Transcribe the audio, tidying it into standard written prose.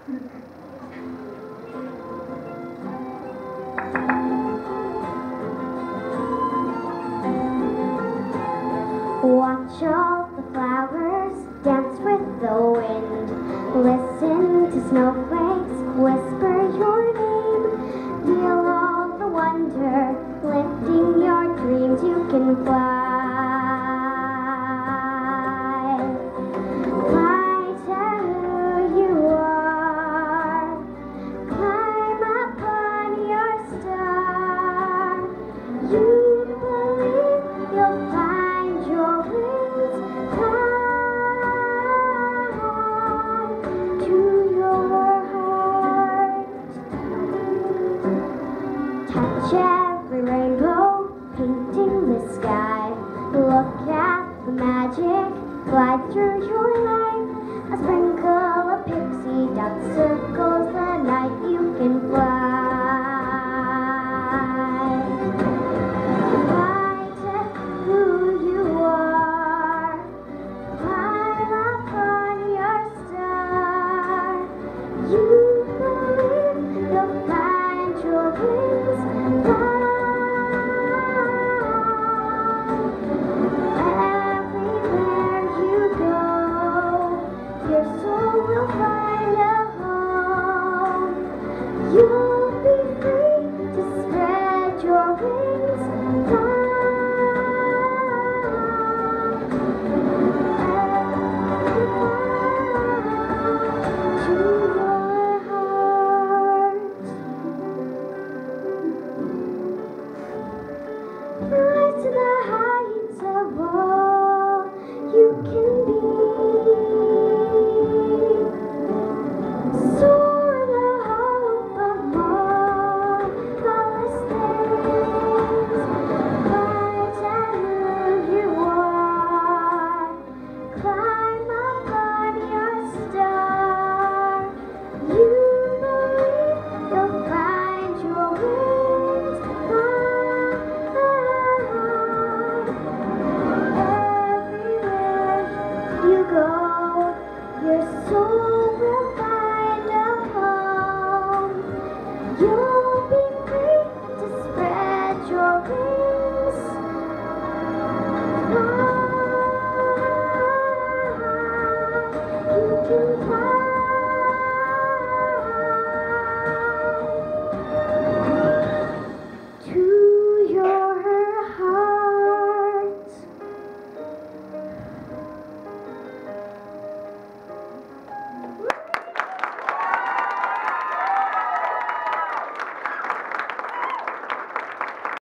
Watch all the flowers dance with the wind. Listen to snowflakes whisper your name. Feel all the wonder, lifting your dreams. You can fly. Fly to who you are. Climb up on your star. You believe you'll find your wings. Fly to your heart. Touch every rainbow, painting the sky. Look at the magic, glide through your life. A sprinkle of pixie dust circles the night. You can fly. Fly to who you are. Climb up on your star. You